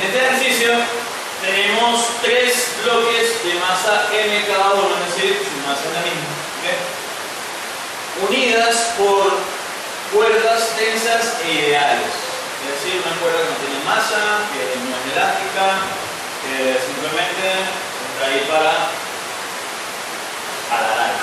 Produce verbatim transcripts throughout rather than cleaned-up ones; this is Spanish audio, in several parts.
este ejercicio tenemos tres bloques de masa M cada uno, es decir, su masa es la misma, ¿okay? Unidas por cuerdas tensas e ideales. Es decir, una cuerda que no tiene masa, que no es elástica, que simplemente está ahí para alargar.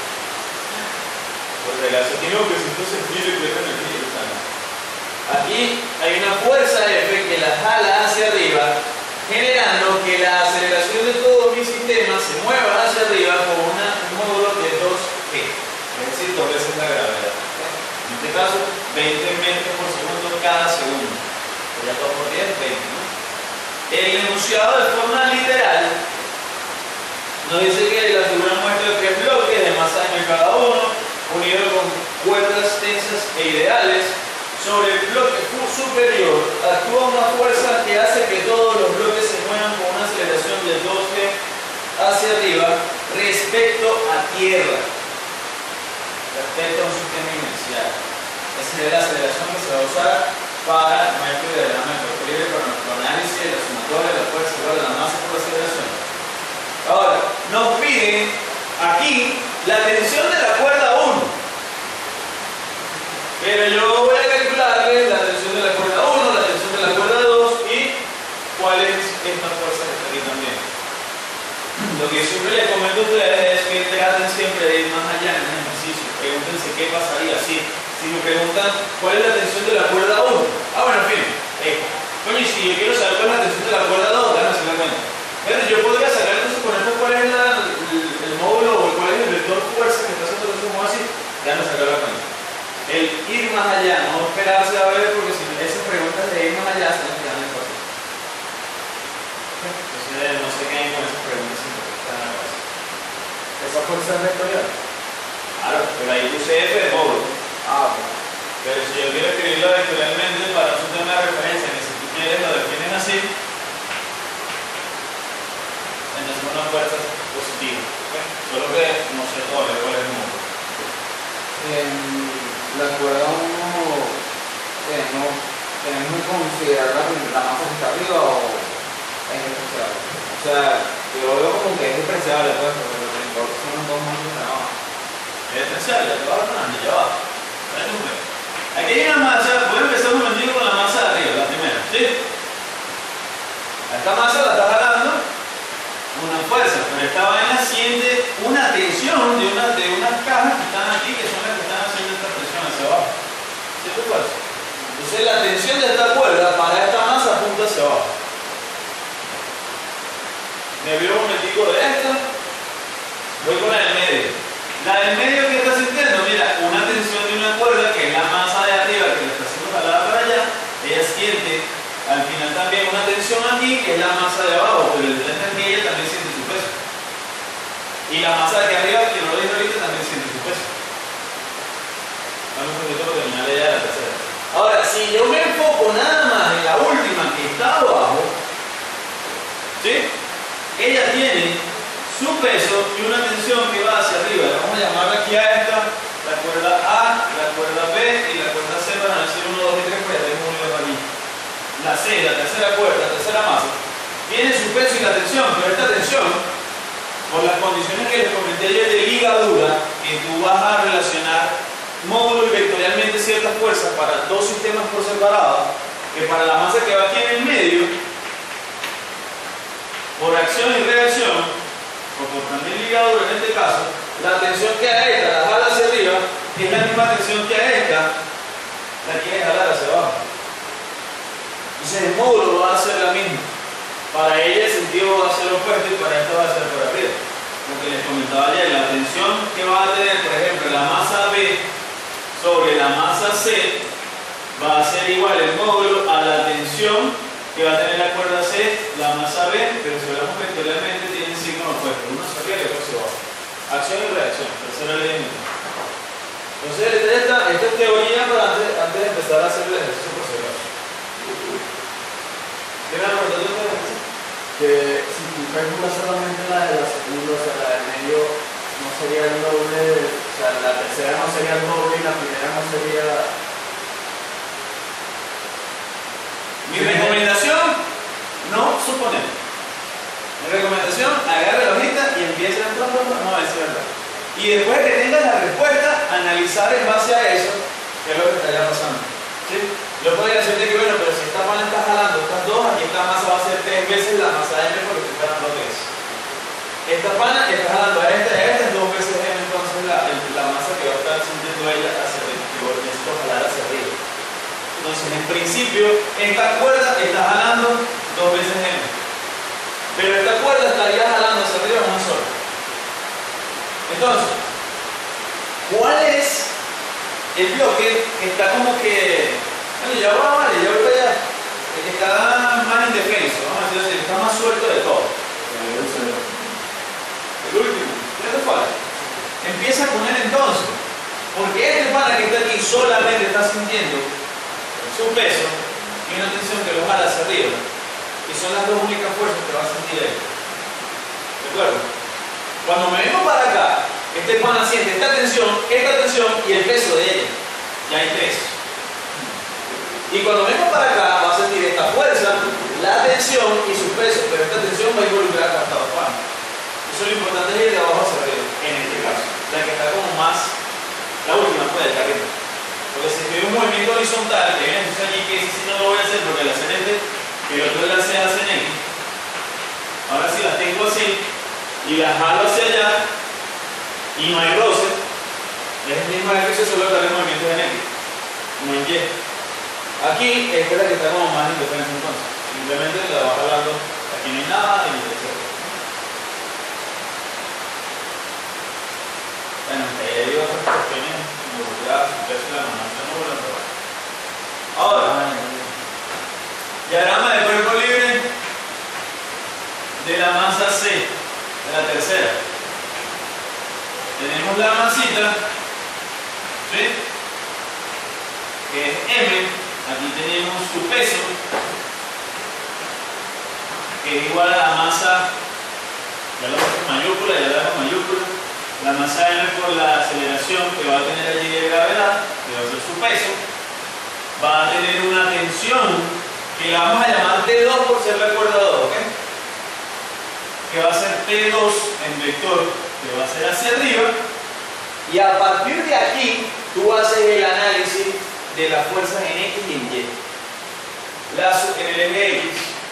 Porque la sostengo que si esto se quiere pierde energía. Aquí hay una fuerza F que la jala hacia arriba, generando que la aceleración de todo mi sistema se mueva hacia arriba con una, un módulo de dos G, es decir, dos veces la gravedad. En este caso, veinte metros por segundo cada segundo. Ya dos por diez, veinte, ¿no? El enunciado de forma literal nos dice que la figura muestra tres bloques de masa M cada uno, unidos con cuerdas tensas e ideales. Sobre el bloque superior actúa una fuerza que hace que todos los bloques se muevan con una aceleración de dos G hacia arriba respecto a tierra, respecto a un sistema inercial. Esa es la aceleración que se va a usar para nuestro diagrama de equilibrio, para nuestro análisis de la sumatoria de la fuerza igual a la masa por la aceleración. Ahora, nos piden aquí la tensión de la cuerda uno. Pero yo voy a calcularle la tensión de la cuerda uno, la tensión de la cuerda dos y cuál es esta fuerza que está aquí también. Lo que siempre les comento a ustedes es que traten siempre de ir más allá en el ejercicio. Pregúntense qué pasaría si, si me preguntan cuál es la tensión de la cuerda uno. Ah, bueno, en fin. Eh, coño, si yo quiero saber cuál es la tensión de la cuerda dos, déjame hacer la cuenta. Pero yo podría sacar entonces con esto cuál es la, el, el módulo o cuál es el vector fuerza que está haciendo que se mueva así. Déjame sacar la cuenta. El ir más allá, no esperarse a ver, porque si esas preguntas de ir más allá se nos quedan en cosas. Entonces no se queden con esas preguntas sin contestar en la base. ¿Esa fuerza es vectorial? Claro, pero ahí puse F de módulo. Ah, ok. Pero si yo quiero escribirlo vectorialmente para un sistema de referencia que si tú quieres lo definen así, entonces son unas fuerzas positivas. ¿Okay? Solo que no sé todavía cuál es el módulo. En la cuerda uno tenemos, tenemos que considerar la, la masa que está arriba o es despreciable. O sea, yo lo veo como que es despreciable, pues, porque lo que importa son los dos masas de abajo. Es despreciable, te va a dar ya va. Aquí hay una masa, voy a empezar un momentito con la masa de arriba, la primera, ¿sí? A esta masa la está jalando una fuerza, pero esta vaina siente una tensión de, una, de unas cajas que están aquí, que son las que están haciendo esta presión hacia abajo. ¿Siente fuerza? Entonces la tensión de esta cuerda para esta masa apunta hacia abajo. Me vio un momentico de esta, voy con la del medio. La del medio que está sintiendo, mira, una tensión de una cuerda que es la masa de arriba que le está haciendo jalada para allá, ella siente al final también una tensión aquí que es la masa de abajo, pero el tren que ella también siente su peso. Y la masa de aquí arriba, que no lo dije ahorita, también siente su peso. Vamos un poquito para terminar ya la tercera. Ahora, si yo me enfoco nada más en la última que está abajo, ¿sí? Ella tiene su peso y una tensión que va hacia arriba. Vamos a llamarla aquí a esta, la cuerda A, la cuerda B y la cuerda C van a decir uno, dos y tres, pues ya tengo un aquí. La C, la tercera cuerda, la tercera masa, tiene su peso y la tensión, pero esta tensión, por las condiciones que les comenté ayer de ligadura, que tú vas a relacionar módulo y vectorialmente ciertas fuerzas para dos sistemas por separado, que para la masa que va aquí en el medio, por acción y reacción, o por también ligadura en este caso, la tensión que a esta la jala hacia arriba es la misma tensión que a esta la quiere jalar hacia abajo. Entonces el módulo va a ser la misma. Para ella el sentido va a ser opuesto y para esta va a ser por arriba. Lo que les comentaba ayer, la tensión que va a tener, por ejemplo, la masa B sobre la masa C va a ser igual el módulo a la tensión que va a tener la cuerda C, la masa B, pero si hablamos vectorialmente tienen signos opuestos, uno hacia arriba y otro hacia abajo. Acción y reacción, tercera ley de Newton. Entonces esta, esta es teoría para antes, antes de empezar a hacer el ejercicio por si acaso. ¿Qué me han preguntado ustedes? Que si tú calculas solamente la de la segunda, o sea, la del medio, no sería el doble, o sea, la tercera no sería el doble y la primera no sería... Mi recomendación, vamos a decir verdad. Y después de que tengas la respuesta, analizar en base a eso qué es lo que estaría pasando. ¿Sí? Yo podría decirte que, bueno, pero si esta pana está jalando estas dos, aquí esta masa va a ser tres veces la masa M porque estoy jalando tres. Esta pana está jalando a esta y a esta es dos veces M, entonces la, la masa que va a estar sintiendo ella hacia arriba, que necesito jalar hacia arriba. Entonces, en principio, esta cuerda está jalando dos veces M. Pero esta cuerda estaría jalando hacia arriba una sola. Entonces, ¿cuál es el bloque que está como que, bueno, ya va, vale, ya voy allá, el que está más indefenso, vamos a decir así, está más suelto de todo? El último, ¿qué te falta? Empieza con él entonces, porque este pana que está aquí solamente está sintiendo su peso y una tensión que lo jala hacia arriba, y son las dos únicas fuerzas que va a sentir él. ¿De acuerdo? Cuando me vengo para acá, este pana siente esta tensión, esta tensión y el peso de ella. Ya hay tres. Y cuando vengo para acá, va a sentir esta fuerza, la tensión y su peso, pero esta tensión va a involucrar a cada pana. Eso es lo importante, es ir de abajo hacia arriba, en este caso. La que está como más, la última puede estar arriba. Porque si estoy en un movimiento horizontal, que viene entonces allí que ese sí no lo voy a hacer porque el hacer este, que el otro enlace hace en X. Ahora sí las tengo así y las jalo hacia allá y no hay roce, es el mismo ejercicio, solo que el movimiento en X, como en Y. Aquí esta es la que está como más indefensa entonces. Simplemente la va jalando, aquí no hay nada y etcétera. Bueno, hay otras cuestiones involucradas, su peso y la masa no vuelven a probar. Ahora, diagrama de cuerpo libre de la masa C, de la tercera. Tenemos la masita, ¿sí? Que es M, aquí tenemos su peso, que es igual a la masa, ya lo puse en mayúscula, ya lo dejo en mayúscula, la masa M por la aceleración que va a tener allí de gravedad, que va a ser su peso, va a tener una tensión que la vamos a llamar T dos por ser recordador, ¿ok? Que va a ser T dos en vector, que va a ser hacia arriba, y a partir de aquí tú haces el análisis de las fuerzas en X y en Y. La, en el eje X,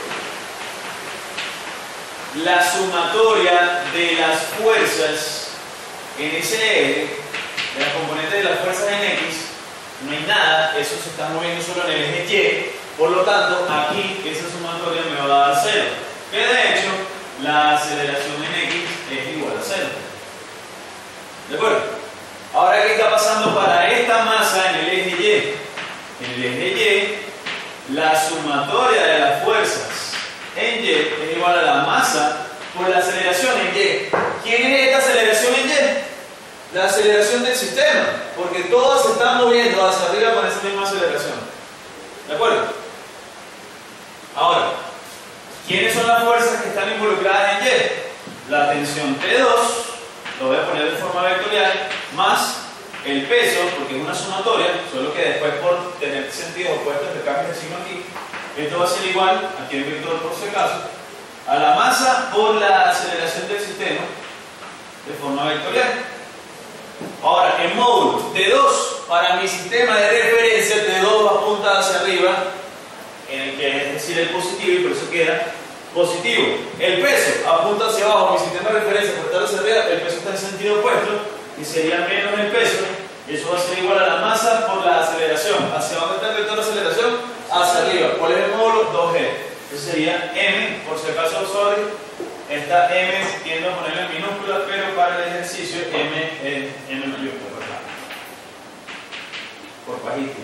la sumatoria de las fuerzas en ese eje, de las componentes de las fuerzas en X, no hay nada, eso se está moviendo solo en el eje Y, por lo tanto aquí esa sumatoria me va a dar cero, que de hecho la aceleración en X es igual a cero. ¿De acuerdo? Ahora, ¿qué está pasando para esta masa en el eje Y? En el eje Y, la sumatoria de las fuerzas en Y es igual a la masa por la aceleración en Y. ¿Quién es esta aceleración en Y? La aceleración del sistema, porque todos se están moviendo hacia arriba con esa misma aceleración. ¿De acuerdo? Ahora, ¿quiénes son las fuerzas que están involucradas en Y? La tensión T dos, lo voy a poner de forma vectorial, más el peso, porque es una sumatoria, solo que después por tener sentidos opuestos le cambias el signo aquí. Esto va a ser igual, aquí en vector por si acaso, a la masa por la aceleración del sistema de forma vectorial. Ahora, en módulo T dos, para mi sistema de referencia, T dos va a apuntar hacia arriba, en el que es decir el positivo, y por eso queda positivo. El peso apunta hacia abajo, mi sistema de referencia por estar hacia arriba, el peso está en sentido opuesto, y sería menos el peso, y eso va a ser igual a la masa por la aceleración. ¿Hacia dónde está el vector de aceleración? Hacia arriba. ¿Cuál es el módulo? dos G. Eso sería M, por si acaso, sorry, esta M tiendo a ponerla en minúscula, pero para el ejercicio M es M mayúscula, por pajito.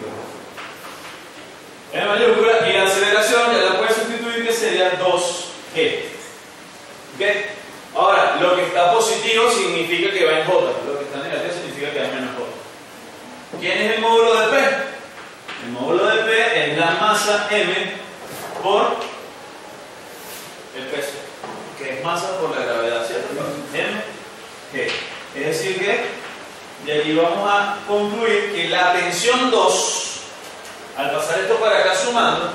M mayúscula, y la aceleración ya la puedes sustituir, que sería dos G. ¿Ok? Ahora, lo que está positivo significa que va en J, lo que está negativo significa que va en menos J. ¿Quién es el módulo de P? El módulo de P es la masa M por el peso, que es masa por la gravedad, ¿cierto? M, G. Es decir que de allí vamos a concluir que la tensión dos, al pasar esto para acá sumando,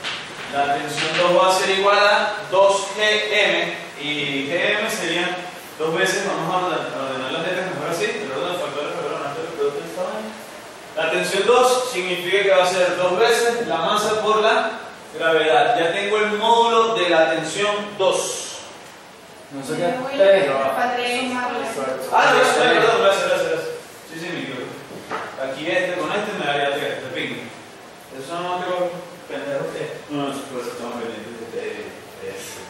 la tensión dos va a ser igual a dos G M, y G M sería dos veces, vamos a ordenar, a ordenar las letras mejor así, el orden de factores para ordenar el producto de esta manera. La tensión dos significa que va a ser dos veces la masa por la gravedad. Ya tengo el módulo de la tensión dos. No sé qué. tres. Ah, no, perdón, gracias, gracias, gracias. Sí, sí, mi equivoco. Aquí este con este me daría tres, de ping. Eso no tengo pendejo que. No, no, por eso estamos pendientes de este.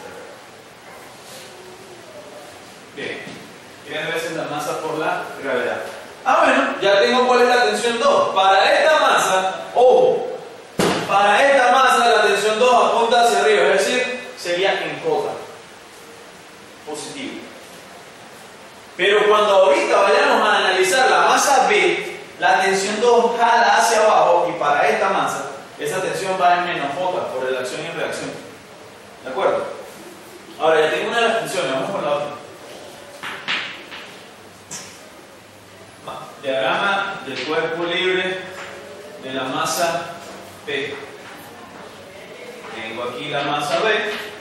Bien. tres veces la masa por la gravedad. Ah, bueno, ya tengo cuál es la tensión dos. Para esta masa, ojo, para esta masa la tensión dos apunta hacia arriba, es decir, sería en cota. Positivo. Pero cuando ahorita vayamos a analizar la masa B, la tensión dos jala hacia abajo y para esta masa, esa tensión va en menos J por relación y reacción. ¿De acuerdo? Ahora ya tengo una de las tensiones, vamos con la otra. Diagrama del cuerpo libre de la masa P. Tengo aquí la masa B.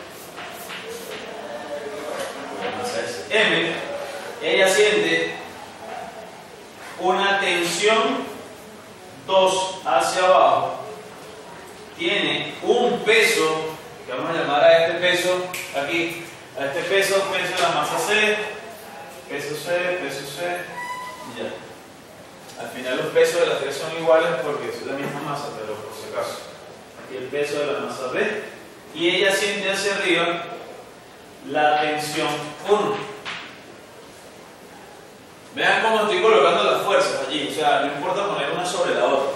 La masa es M. Ella siente una tensión dos hacia abajo. Tiene un peso, que vamos a llamar a este peso, aquí, a este peso, peso de la masa C, peso C, peso C, y ya. Al final los pesos de las tres son iguales porque es la misma masa, pero por si acaso. Aquí el peso de la masa B. Y ella siente hacia arriba la tensión uno. Vean cómo estoy colocando las fuerzas allí. O sea, no importa poner una sobre la otra.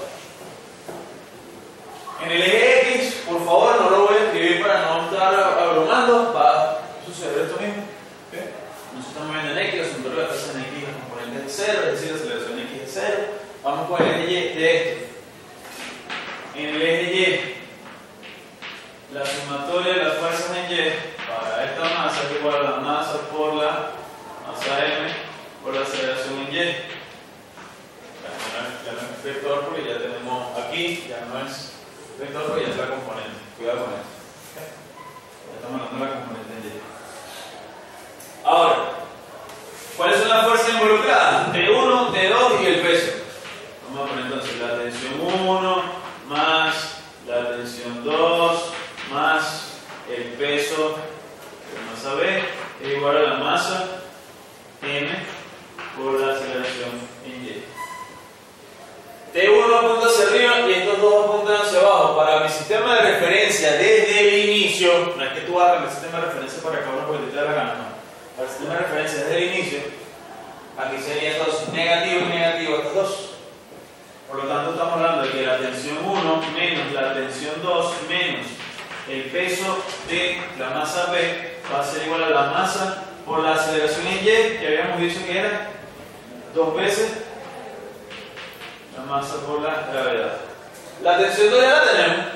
En el eje X, por favor, no lo voy a escribir para no estar abrumando. Va a suceder esto mismo. ¿Okay? No se está moviendo en X, la asunto de la fuerza en X es componente de cero, es decir, la aceleración en X es cero. Vamos con el eje Y de esto. En el eje Y, la sumatoria de las fuerzas en Y para esta masa es igual a la masa por la masa M por la aceleración en Y. Ya no es, ya no es vector porque ya tenemos aquí, ya no es vector porque ya es la componente. Cuidado con esto. Ya estamos hablando de la componente en Y. Ahora, ¿cuáles son las fuerzas involucradas? T uno, T dos y el peso. Vamos a poner entonces la tensión uno más la tensión dos más el peso de la masa B es igual a la masa M por la aceleración en Y. T uno apunta hacia arriba y estos dos apuntan hacia abajo. Para mi sistema de referencia desde el inicio, no es que tú hagas el sistema de referencia para acá uno porque te da la gana, no. Para el sistema de referencia desde el inicio, aquí sería estos negativo y negativo, estos dos. Por lo tanto, estamos hablando de que la tensión uno menos la tensión dos menos el peso de la masa B va a ser igual a la masa por la aceleración en Y, que habíamos dicho que era dos veces la masa por la gravedad. La tensión dos ya la tenemos.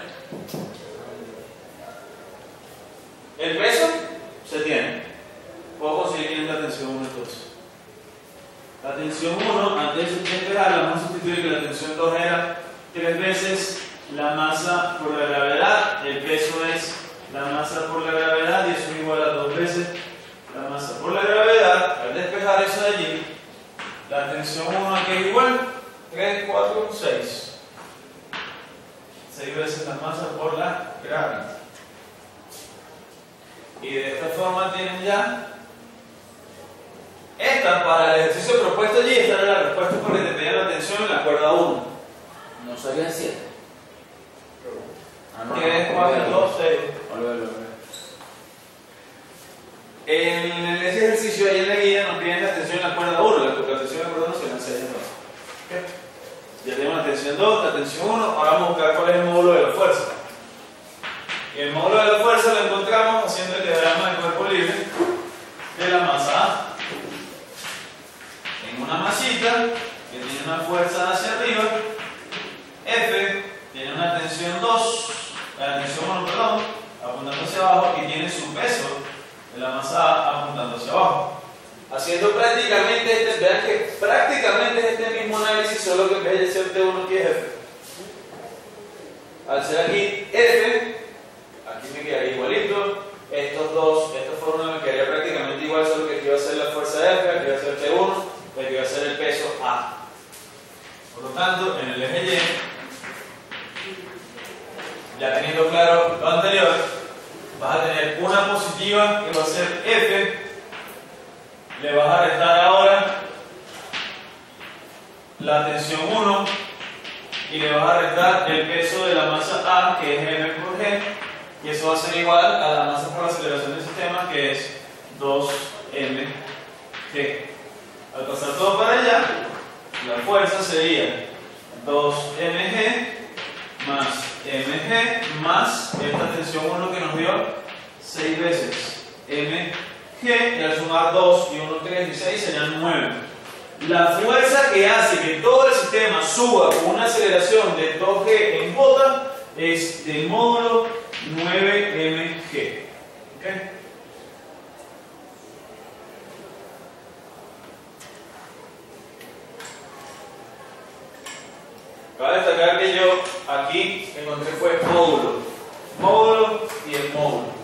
El peso se tiene. Puedo conseguir la tensión uno entonces. La tensión uno, antes de despejarla, vamos a sustituir que la tensión dos era tres veces la masa por la gravedad. El peso es la masa por la gravedad y eso es igual a dos veces la masa por la gravedad. Al despejar eso de allí, la tensión uno aquí es igual tres, cuatro, seis. seis veces la masa por la gravedad. Y de esta forma tienen ya esta, para el ejercicio propuesto allí, esta era la respuesta porque te pedían la tensión en la cuerda uno. No serían siete. tres, cuatro, dos, seis. En ese ejercicio ahí en la guía nos piden la tensión en la cuerda uno, la tensión en la cuerda uno se la seis entonces. Ya tenemos la tensión dos, la tensión uno, ahora vamos a buscar cuál es el módulo de la fuerza. Y el módulo de la fuerza lo encontramos haciendo el diagrama del cuerpo libre de la masa A. Tengo una masita que tiene una fuerza hacia arriba, F, tiene una tensión dos, la tensión uno, perdón, apuntando hacia abajo y tiene su peso de la masa A apuntando hacia abajo. Haciendo prácticamente este, vean que prácticamente es este mismo análisis, solo que en vez de ser T uno aquí es F. Al ser aquí F, aquí me quedaría igualito, estos dos, esta fórmula me quedaría prácticamente igual, solo que aquí va a ser ser la fuerza F, aquí va a ser T uno, y aquí va a ser el peso A. Por lo tanto, en el eje Y, ya teniendo claro lo anterior, vas a tener una positiva que va a ser F, le vas a restar ahora la tensión uno y le vas a restar el peso de la masa A, que es M por G, y eso va a ser igual a la masa por aceleración del sistema, que es dos M G. Al pasar todo para allá, la fuerza sería dos M G más M G más esta tensión uno que nos dio seis veces M G, y al sumar dos y uno, tres y seis serían nueve. La fuerza que hace que todo el sistema suba con una aceleración de dos G en J es del módulo nueve M G. ¿Okay? Cabe destacar que yo aquí encontré fue módulo, módulo y el módulo.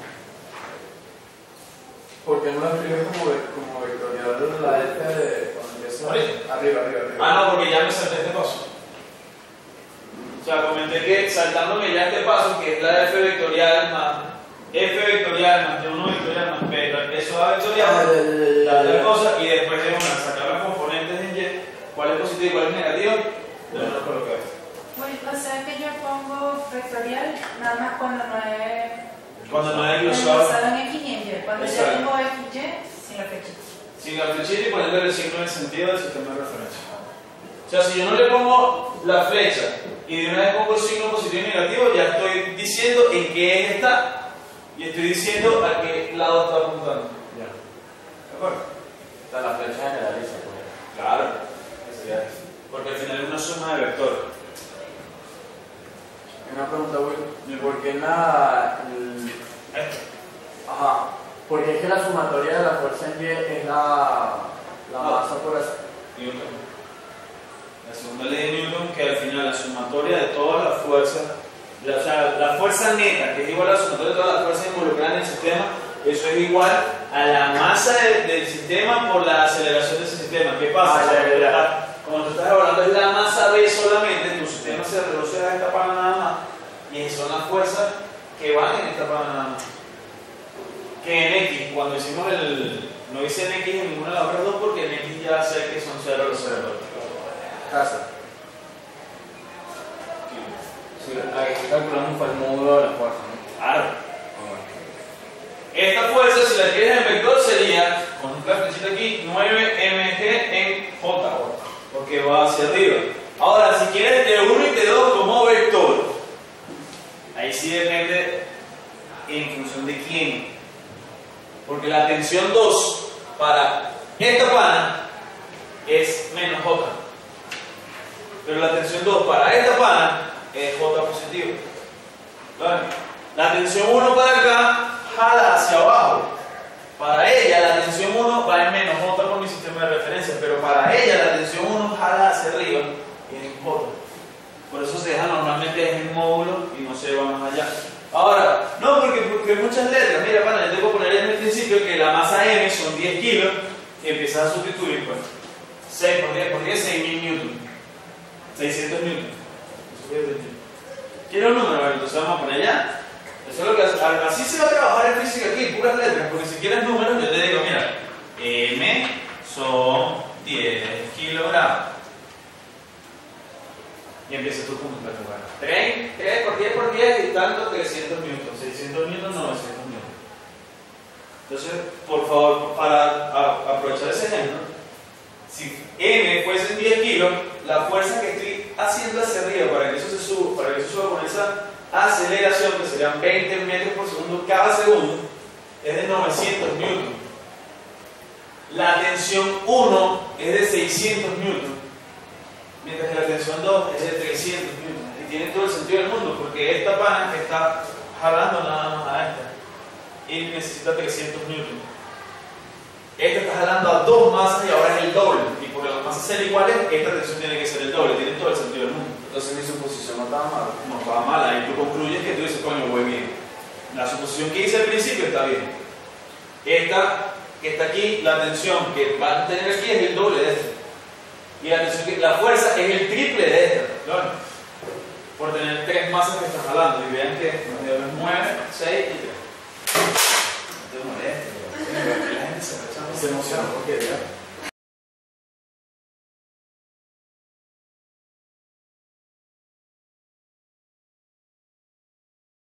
¿Por qué no lo escribes como, como vectorial de la F de cuando empieza? Arriba, arriba, arriba. Ah, no, porque ya me salté este paso. O sea, comenté que saltándome ya este paso, que es la F vectorial más F vectorial más T uno vectorial más P, eso A vectorial, ah, ya, ya, ya, la ya. cosa, y después de una sacar las componentes en Y, cuál es positivo y cuál es negativo, yo no lo coloqué. Bueno, o sea que yo pongo vectorial nada más cuando no es Cuando no es glosado glosado, en X y en Y. Cuando Exacto. yo pongo X y sin la flechita. sin la flechita y poniendo el signo en sentido del sistema de referencia. O sea, si yo no le pongo la flecha y de una vez pongo el signo positivo y negativo, ya estoy diciendo en qué eje está y estoy diciendo a qué lado está apuntando. Ya. ¿De acuerdo? O sea, la flecha generaliza, pues. Claro, sería eso. Porque al final es una suma de vectores. Una pregunta, Will. ¿Por qué la. El... Esto. Ajá. Porque es que la sumatoria de la fuerza en Y es la. La Ah. masa por eso. Newton. La segunda ley de Newton, que al final la sumatoria de todas las fuerzas, la, o sea, la fuerza neta, que es igual a la sumatoria de todas las fuerzas involucradas en el sistema, eso es igual a la masa de, del sistema por la aceleración de ese sistema. ¿Qué pasa? Ah, ya, ya, ya. Como tú estás evaluando es la masa B solamente, tu sistema se reduce a esta pana nada más, y son las fuerzas que van en esta pana nada más. Que en X, cuando hicimos el. No hice en X en ninguna de las otras dos porque en X ya sé que son cero los cero. Casa. Sí, la que calculamos fue el módulo de la fuerza, ¿no? Claro. Esta fuerza, si la quieres en vector, sería, con una flechita aquí, nueve M G en J, porque va hacia arriba. Ahora, si quieres T uno y T dos como vector, ahí sí depende en función de quién. Porque la tensión dos para esta pana es menos J. Pero la tensión dos para esta pana es J positivo. ¿Vale? La tensión uno para acá jala hacia abajo. Para ella la tensión uno va en menos J por mi sistema de referencia, pero para ella la tensión uno jala hacia arriba y es en J. Por eso se deja normalmente en módulo y no se va más allá. Ahora, no, porque, porque hay muchas letras. Mira, pana, yo te voy a poner en el principio que la masa M son diez kilos y empiezas a sustituir, pues. seis por diez por diez, seis mil newton. seiscientos newton. ¿Quieres un número? Entonces vamos a poner allá. Eso es lo que hace. Así se va a trabajar en física aquí, puras letras. Porque si quieres números, yo te digo, mira, M son diez kilogramos. Y empiezas tú con tu jugar. tres por diez por diez y tanto, trescientos newton. seiscientos newton, novecientos newton. Entonces, por favor, para a, aprovechar ese ejemplo, si M fuese diez kilos, la fuerza que estoy haciendo hacia arriba para que eso se suba, para que eso suba con esa aceleración, que serían veinte metros por segundo cada segundo, es de novecientos newton. La tensión uno es de seiscientos newton, mientras que la tensión dos es de trescientos newton. Y tiene todo el sentido del mundo, porque esta pana que está jalando nada más a esta y necesita trescientos newton. Esta está jalando a dos masas y ahora es el doble. Y por las masas ser iguales, esta tensión tiene que ser el doble. Tiene todo el sentido del mundo. Entonces mi suposición no estaba mal. No estaba mal. Ahí tú concluyes que tú dices, coño, voy bien. La suposición que hice al principio está bien. Esta que está aquí, la tensión que van a tener aquí es el doble de esta. Y la, tensión que, la fuerza es el triple de esta. ¿Claro? Por tener tres masas que están jalando. Y vean que nueve, seis y tres. No te molestes, la gente se emociona porque